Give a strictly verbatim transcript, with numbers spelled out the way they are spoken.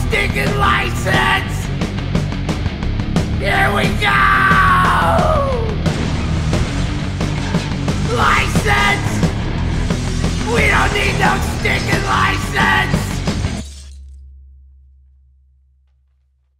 stinking license! Here we go! License! We don't need no stinking license!